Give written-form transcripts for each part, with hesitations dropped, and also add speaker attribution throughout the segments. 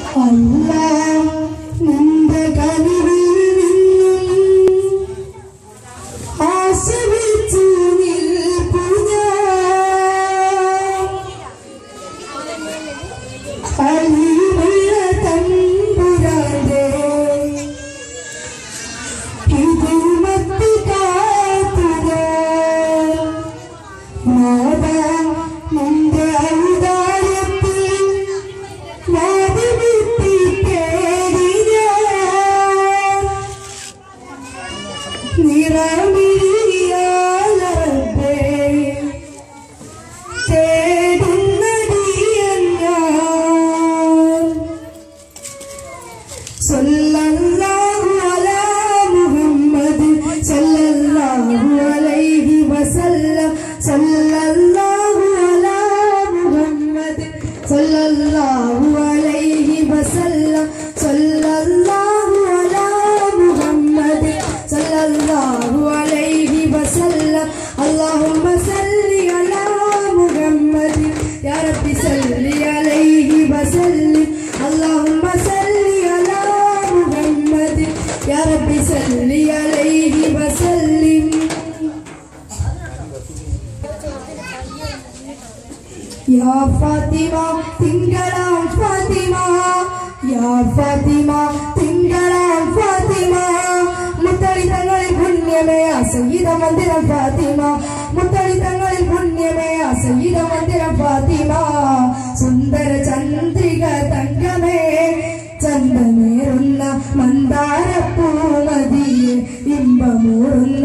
Speaker 1: Ya Fatima, tinggalan Fatima. Ya Fatima, tinggalan Fatima. Muttali tangalil punyame ya Sayyida Mandiram Fatima. Muttali tangalil punyame ya Sayyida Mandiram Fatima. Sundara Chandrika tangame ചന്ദനേറുന്ന മന്ദാരപ്പൂമതിയെ ഇമ്പമൂറുന്ന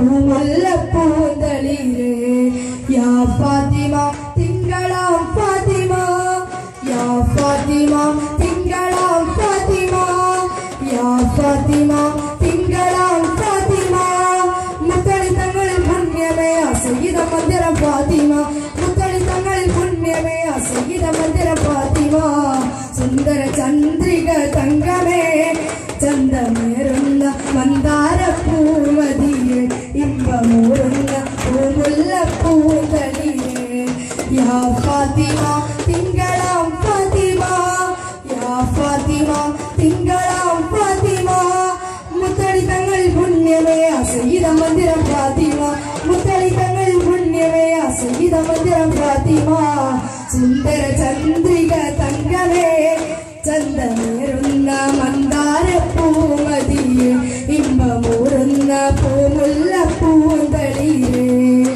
Speaker 1: പൂമുല്ലപ്പൂന്തളിരെ യാ ഫാത്തിമ തിങ്കളാം ഫാത്തിമ യാ ഫാത്തിമ തിങ്കളാം ഫാത്തിമ യാ ഫാത്തിമ തിങ്കളാം ഫാത്തിമ മുത്തളി തങ്ങളിൽ പുണ്യമേ സയ്യിദ മന്ദിരം ഫാത്തിമ മുത്തളി തങ്ങളിൽ പുണ്യമേ സയ്യിദ മന്ദിരം ഫാത്തിമ സുന്ദര ചന്ദ്രിക തങ്കമേ ചന്ദമേറുന്ന മന്ദാരപ്പൂമതിയെ ഇമ്പമൂറുന്ന പൂമുല്ലപ്പൂന്തളിയെ യാ ഫാത്തിമ തിങ്കളാം ഫാത്തിമ യാ ഫാത്തിമ തിങ്കളാം ഫാത്തിമ മുത്തളി തങ്ങളിൽ പുണ്യമേ സയ്യിദ മന്ദിരം ഫാത്തിമ മുത്തളി തങ്ങളിൽ പുണ്യമേ സയ്യിദ മന്ദിരം ഫാത്തിമ സുന്ദര ചന്ദ്രിക തങ്കമേ ചന്ദമേറുന്ന മന്ദാരപ്പൂമതിയെ ഇമ്പമൂറുന്ന പൂമുല്ലപ്പൂന്തളിയെ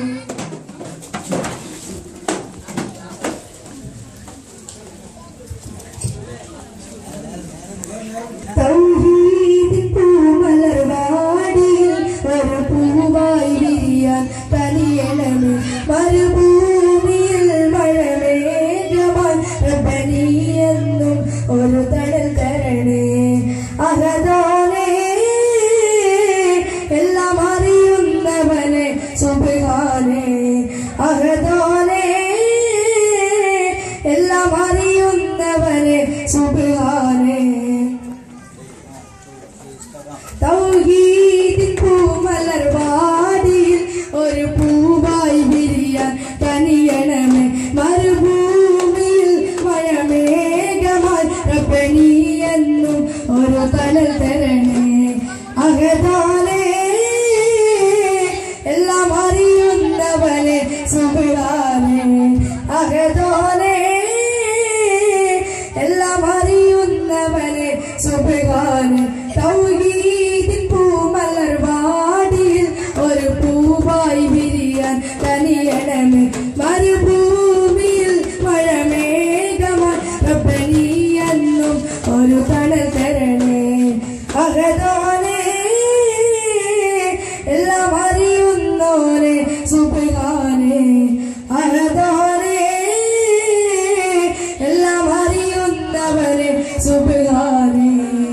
Speaker 1: തൗഹീദിൻ പൂമലർവാടിയിൽ ഒരു പൂവായി വിരിയാൻ തനിയണമേ മരുഭൂമിയിൽ മഴമേഘമായി റബ്ബനിയെന്നും ഒരു തണൽ തരണേ അഹദാനേ എല്ലാം അറിയുന്നവനെ സുബ്ഹാനേ അഹദാനേ എല്ലാം അറിയുന്നവനെ സുബ്ഹാനേ തൗഹീദിൻ പൂമലർവാടിയിൽ ഒരു പൂവായി വിരിയാൻ തനിയണമേ മരുഭൂമിയിൽ മഴമേഘമായി റബ്ബനിയെന്നും ഒരു തണൽ തരണേ അഹദാനേ എല്ലാം അറിയുന്നവനെ സുബ്ഹാനേ അഹദാനേ എല്ലാം അറിയുന്നവനെ സുബ്ഹാനേ തൗഹീദിൻ പൂമലർവാടിയിൽ ഒരു പൂവായി വിരിയാൻ തനിയണമേ മരുഭൂമിയിൽ മഴമേഘമായി റബ്ബനിയെന്നും ഒരു തണൽ തരണേ അഹദാനേ എല്ലാം അറിയുന്നോനെ സുബ്ഹാനേ അഹദാനേ എല്ലാം അറിയുന്നവനെ സുബ്ഹാനേ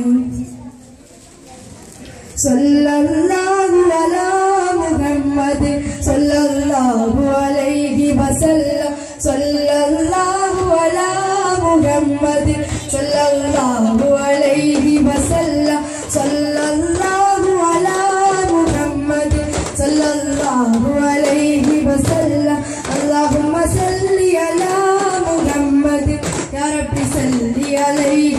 Speaker 1: സല്ലല്ലാഹു അലാ മുഹമ്മദ് സല്ലല്ലാഹു അലൈഹി വസല്ലം സല്ലല്ലാഹു അലാ മുഹമ്മദ് സല്ലല്ലാഹു അലൈഹി വസല്ലം സല്ലല്ലാഹു അലാ മുഹമ്മദ് സല്ലല്ലാഹു അലൈഹി വസല്ലം അല്ലാഹുമ്മ സല്ലി അലാ മുഹമ്മദ് യാ റബ്ബി സല്ലി അലൈഹി